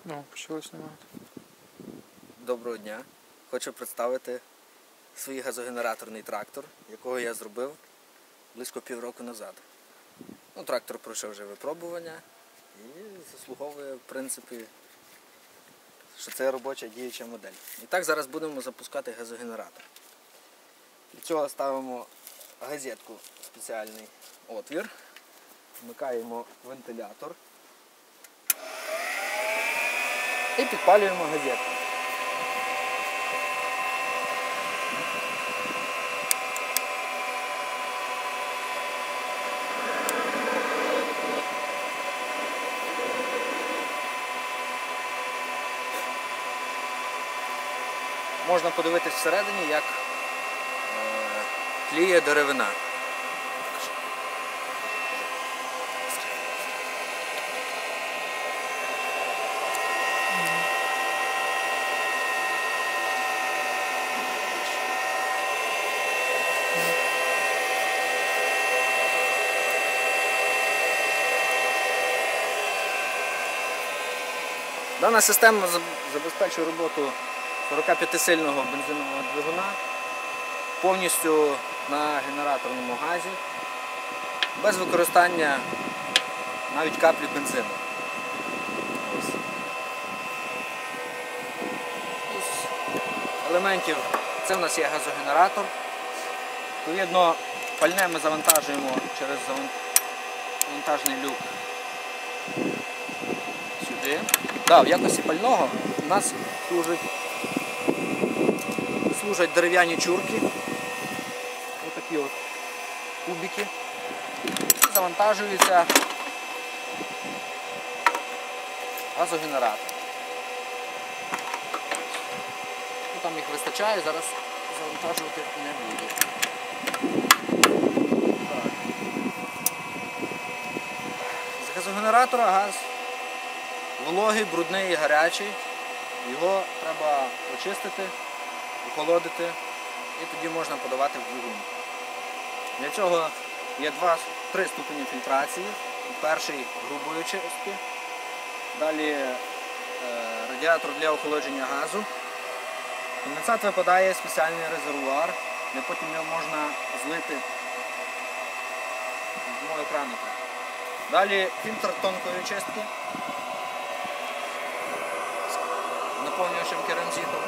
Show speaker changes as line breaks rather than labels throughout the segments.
Ну, почали знімати.
Доброго дня. Хочу представити свій газогенераторний трактор, якого я зробив близько півроку назад. Трактор пройшов вже випробування і заслуговує, в принципі, що це робоча діюча модель. І так зараз будемо запускати газогенератор. Для цього ставимо газетку в спеціальний отвір, вмикаємо вентилятор і підпалюємо газетку. Можна подивитись всередині, як тліє деревина. Дана система забезпечує роботу 45-сильного бензинового двигуна повністю на генераторному газі, без використання навіть каплі бензину. Із елементів це в нас є газогенератор. Відповідно, пальне ми завантажуємо через завантажний люк сюди. В якості пального у нас служать дерев'яні чурки, отакі от кубики, і завантажується газогенератор. Там їх вистачає, зараз завантажувати не буде. З газогенератора газ вологий, брудний і гарячий. Його треба очистити, охолодити і тоді можна подавати в двигун. Для цього є 3 ступені фільтрації. Перший грубої чистки, далі радіатор для охолодження газу. Конденсат випадає в спеціальний резервуар, де потім його можна злити з дного екраника. Далі фільтр тонкої чистки, наповнювачем керамзиту.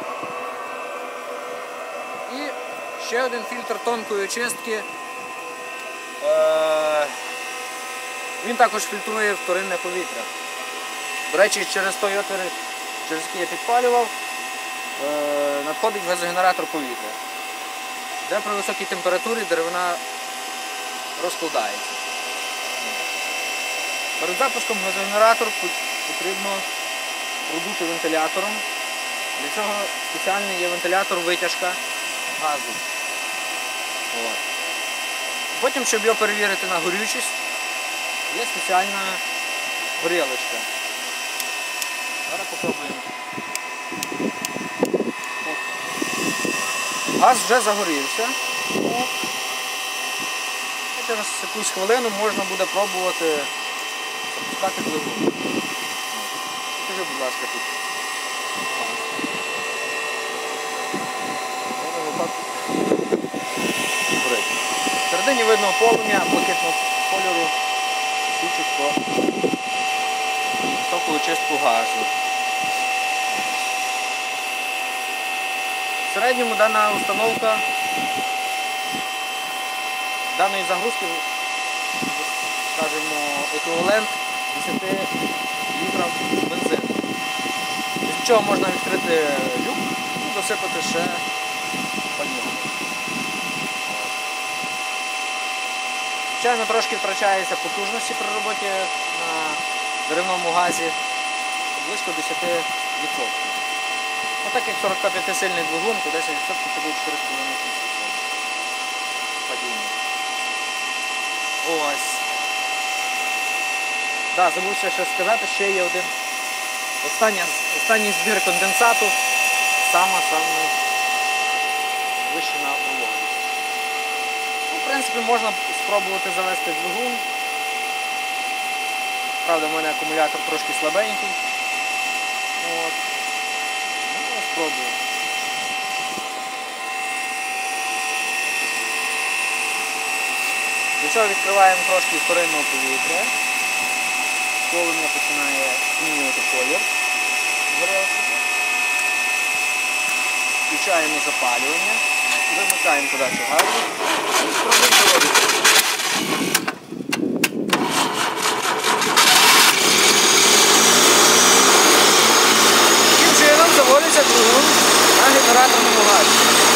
І ще один фільтр тонкої чистки. Він також фільтрує вторинне повітря. До речі, через той отвір, через який я підпалював, надходить в газогенератор повітря, де при високій температурі деревина розкладається. Перед запуском газогенератор потрібно продути вентилятором. Для цього спеціальний є вентилятор-витяжка газу. Потім, щоб його перевірити на горючість, є спеціальна горілочка. Зараз спробуємо. Газ вже загорівся. Через якусь хвилину можна буде пробувати запускати двигун. Покажи, будь ласка, тут. Всередині видно полум'я блакитного кольору, свідчить про високу очистку газу. В середньому дана установка даної загрузки, скажімо, еквівалент 10 літрів бензину. З чого можна відкрити люк і досипати ще пального. Звичайно, трошки втрачається потужності при роботі на деревному газі близько 10%. Так як 45-сильний двигун, то 10% це буде 4,5 падіння. Ось. Забувся ще сказати, ще є один останній збір конденсату, сама вищена вологість. В принципі, можна спробувати завести двигун. Правда, в мене акумулятор трошки слабенький. От. Ну, спробую. Для цього відкриваємо трошки вторинного повітря. Полум'я починає змінювати колір. Включаємо запалювання, вимикаємо подачу газу і спробуємо заводити. Таким чином заводиться двигун на генераторному газі.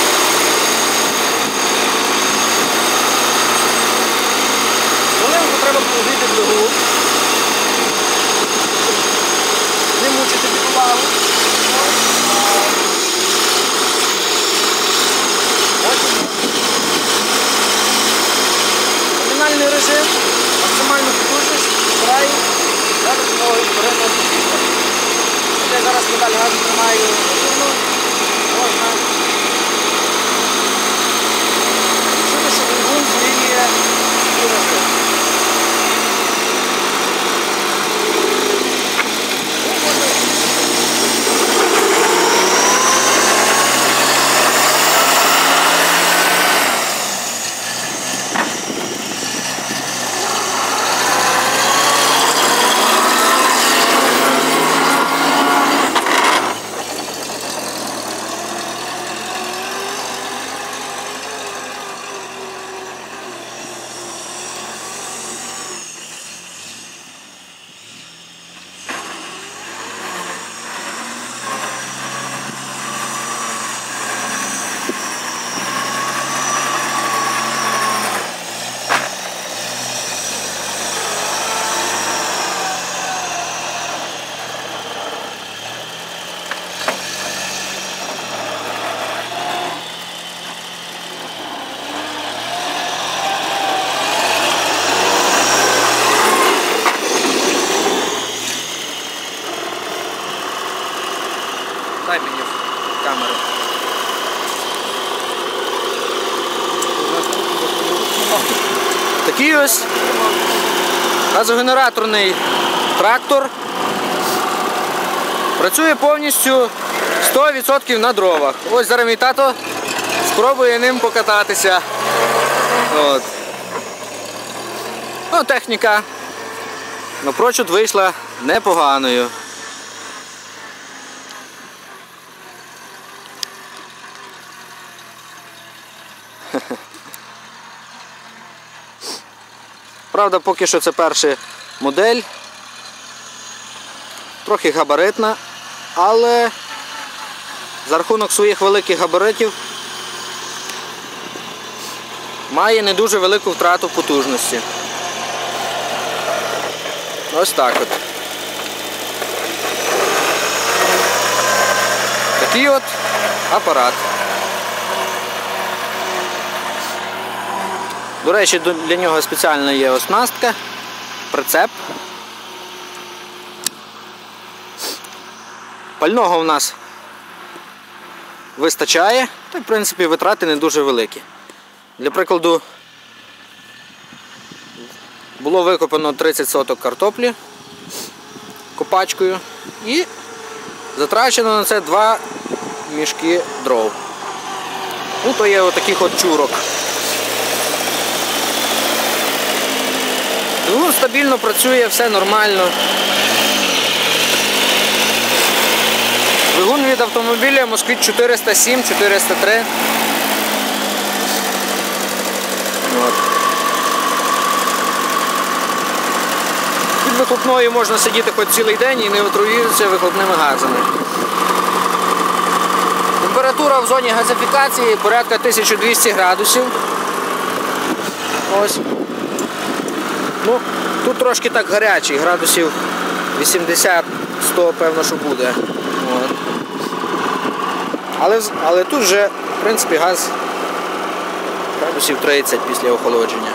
Хвилинку треба погріти двигун, не мучити бідолаху. Номінальний режим, максимальну потужність збираю за допомогою вторинного повітря. Я зараз педаль газу тримаю рівно, можна чути, що двигун змінює свій режим. Дай мені камеру. Такий ось газогенераторний трактор. Працює повністю 100% на дровах. Ось зараз мій тато спробує ним покататися. От. Ну, техніка напрочуд вийшла непоганою. Правда, поки що це перша модель, трохи габаритна, але за рахунок своїх великих габаритів має не дуже велику втрату потужності. Ось так от. Такий от апарат. До речі, для нього спеціально є оснастка, прицеп. Пального в нас вистачає, та в принципі витрати не дуже великі. Для прикладу, було викопано 30 соток картоплі копачкою і затрачено на це 2 мішки дров. Ну, то є отаких от чурок. Двигун стабільно працює, все нормально. Двигун від автомобіля Москвич 407, 403. От. Під вихлопною можна сидіти хоч цілий день і не отруїтися вихлопними газами. Температура в зоні газифікації порядка 1200 градусів. Ось. Ну, тут трошки так гарячий, градусів 80-100, певно, що буде. От. Але тут вже, в принципі, газ градусів 30 після охолодження.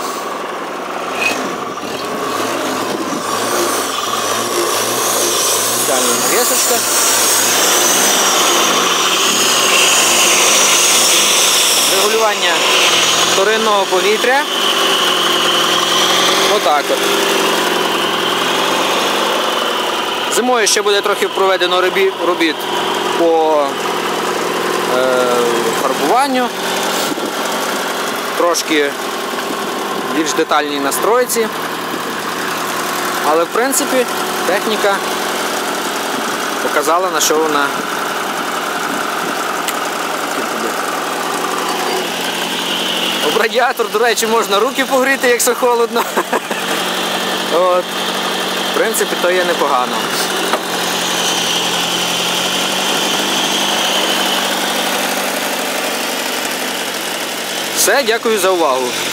Спеціальна навісочка. Регулювання вторинного повітря. Отак от. Зимою ще буде трохи проведено робіт по фарбуванню, трошки більш детальній настройці, але в принципі техніка показала, на що вона. Об радіатор, до речі, можна руки погріти, якщо холодно. От. В принципі, то є непогано. Все, дякую за увагу.